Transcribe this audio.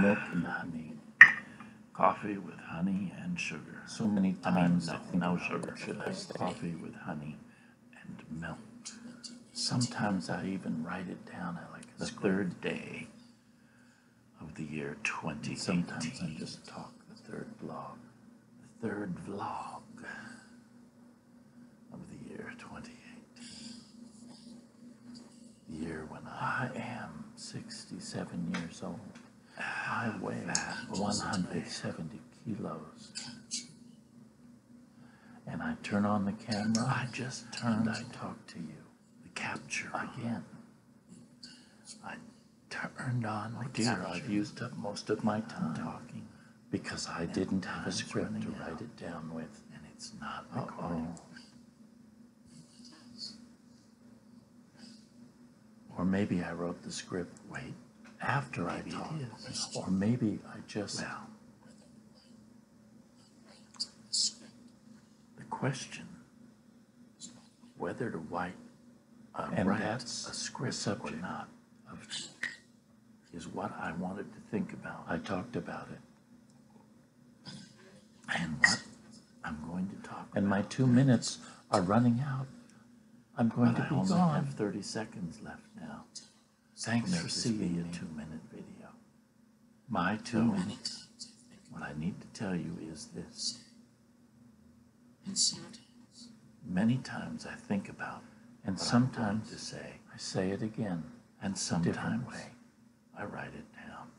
milk and honey. Coffee with honey and sugar. So many times I think no sugar. Should I say coffee with honey and milk? Sometimes I even write it down at like the third day of the year 2018. Sometimes I just talk the third vlog. The third vlog of the year 2018. The year when I am 67 years old. I weigh 170 kilos. And I turn on the camera. I just turned. I talk to you. The capture again. I turned on the capture. I've used up most of my time talking because I didn't have a script to write it down with, and it's not recording. Or maybe I wrote the script after I talked. Or maybe I just... Well, the question, whether to write a script or not, is what I wanted to think about. I talked about it. And what I'm going to talk about. And my 2 minutes are running out. I'm going to be gone. I have 30 seconds left now. Thanks for seeing a 2-minute video. My 2 minutes. What I need to tell you is this. Many times I think about, and sometimes I say it again, and sometimes I write it down.